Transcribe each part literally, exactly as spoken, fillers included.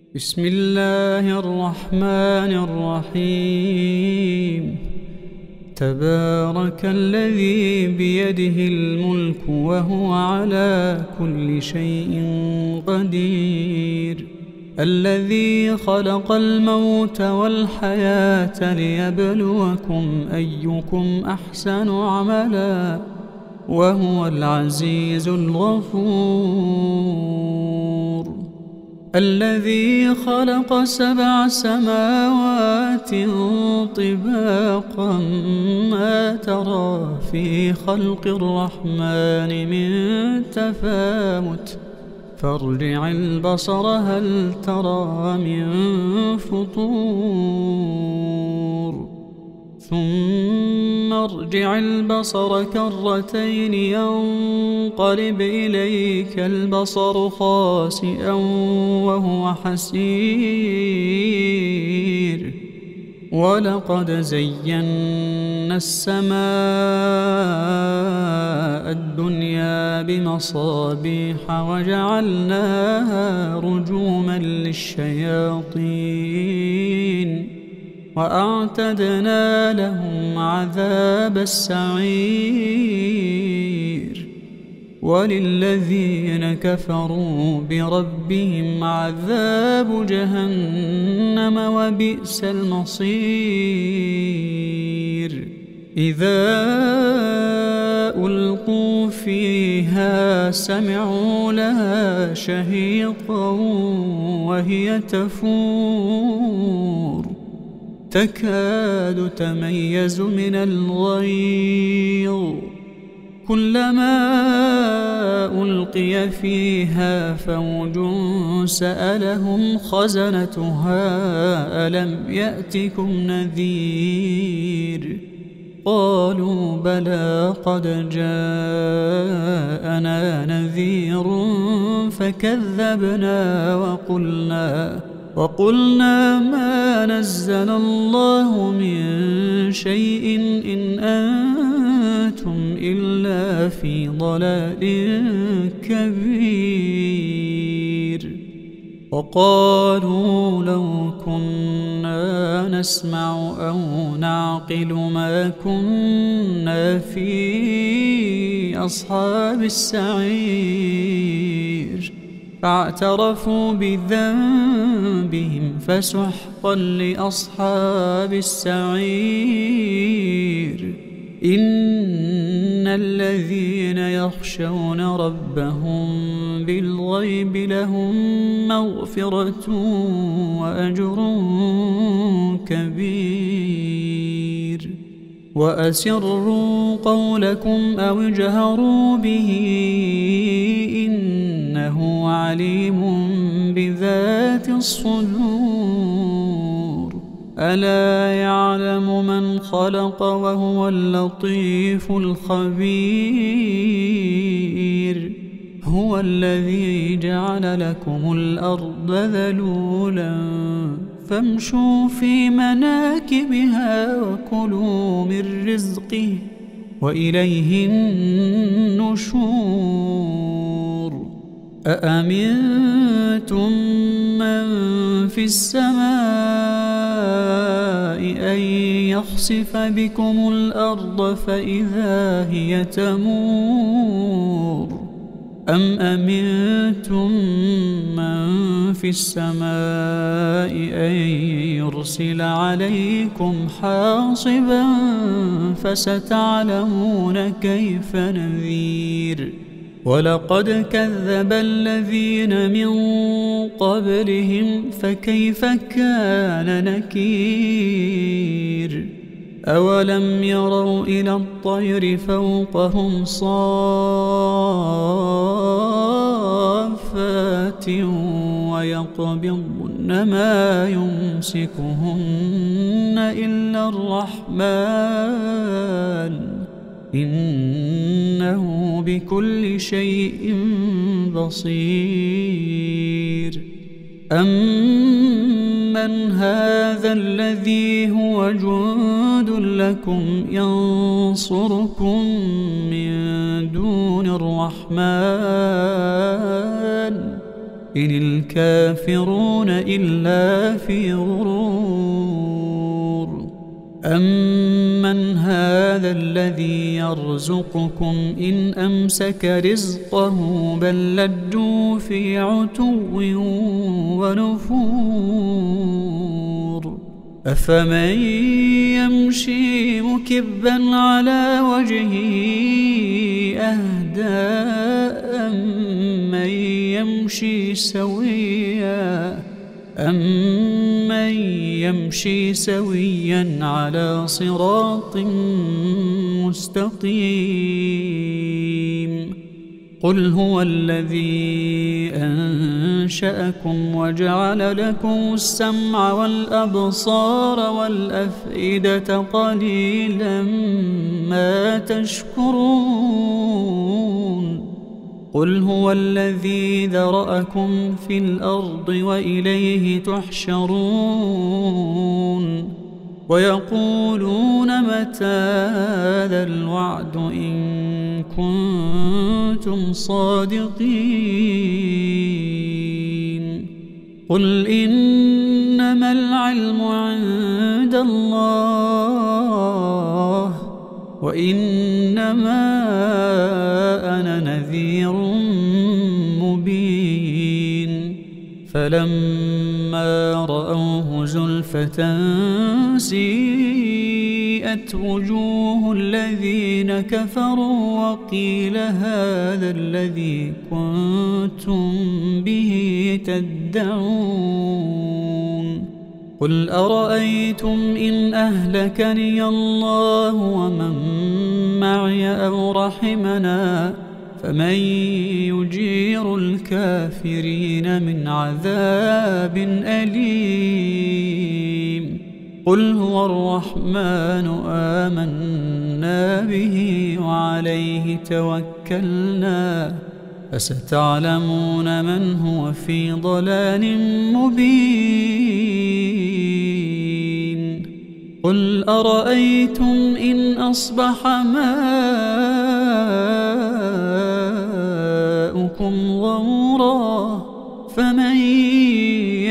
بسم الله الرحمن الرحيم. تبارك الذي بيده الملك وهو على كل شيء قدير، الذي خلق الموت والحياة ليبلوكم أيكم أحسن عملا وهو العزيز الغفور. الذي خلق سبع سماوات طباقا ما ترى في خلق الرحمن من تفاوت فارجع البصر هل ترى من فطور ثم ارجع البصر كرتين ينقلب إليك البصر خاسئا وهو حسير. ولقد زينا السماء الدنيا بمصابيح وجعلناها رجوما للشياطين وأعتدنا لهم عذاب السعير. وللذين كفروا بربهم عذاب جهنم وبئس المصير. إذا ألقوا فيها سمعوا لها شهيقا وهي تفور تكاد تميز من الغيظ كلما ألقي فيها فوج سألهم خزنتها ألم يأتكم نذير قالوا بلى قد جاءنا نذير فكذبنا وقلنا وقلنا ما نزل الله من شيء إن أنتم إلا في ضلال كبير. وقالوا لو كنا نسمع أو نعقل ما كنا في أصحاب السعير فاعترفوا بذنبهم فسحقا لأصحاب السعير. إن الذين يخشون ربهم بالغيب لهم مغفرة وأجر كبير. وأسروا قولكم أو اجهروا به إنه عليم بذات الصدور. ألا يعلم من خلق وهو اللطيف الخبير. هو الذي جعل لكم الأرض ذلولا فامشوا في مناكبها وكلوا من رزقه وإليه النشور. أأمنتم من في السماء أن يخسف بكم الأرض فإذا هي تمور أم أمنتم من في السماء أن يرسل عليكم حاصبا فستعلمون كيف نذير. ولقد كذب الذين من قبلهم فكيف كان نكير. أولم يروا إلى الطير فوقهم صافات ويقبضن ما يمسكهن إلا الرحمن إنه بكل شيء بصير. أمن هذا الذي هو جند لكم ينصركم من دون الرحمن إن الكافرون إلا في غرور. أمن هذا الذي يرزقكم إن أمسك رزقه بل لجوا في عتو ونفور. أفمن يمشي مكبا على وجهه أهدى أمن يمشي سويا أمن يمشي سويا على صراط مستقيم. قل هو الذي أنشأكم وجعل لكم السمع والأبصار والأفئدة قليلا ما تشكرون. قل هو الذي ذرأكم في الأرض وإليه تحشرون. ويقولون متى هذا الوعد إن كنتم صادقين. قل إنما العلم عند الله وإنما أنا نذير مبين. فلما رأوه زلفة سيئت وجوه الذين كفروا وقيل هذا الذي كنتم به تدعون. قل أرأيتم إن أهلكني الله ومن معي أو رحمنا فمن يجير الكافرين من عذاب أليم. قل هو الرحمن آمنا به وعليه توكلنا فستعلمون من هو في ضلال مبين. قل أرأيتم إن أصبح ماؤكم غورا فمن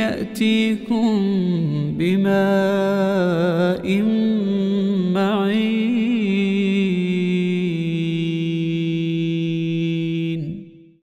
يأتيكم بماء معين.